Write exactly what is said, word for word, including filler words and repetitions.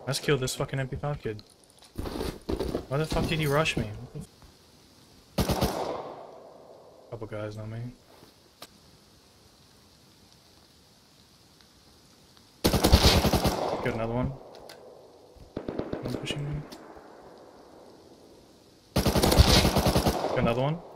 Let's kill this fucking M P five kid. Why the fuck did he rush me? Couple guys, not me. Got another one. One pushing me. Got another one.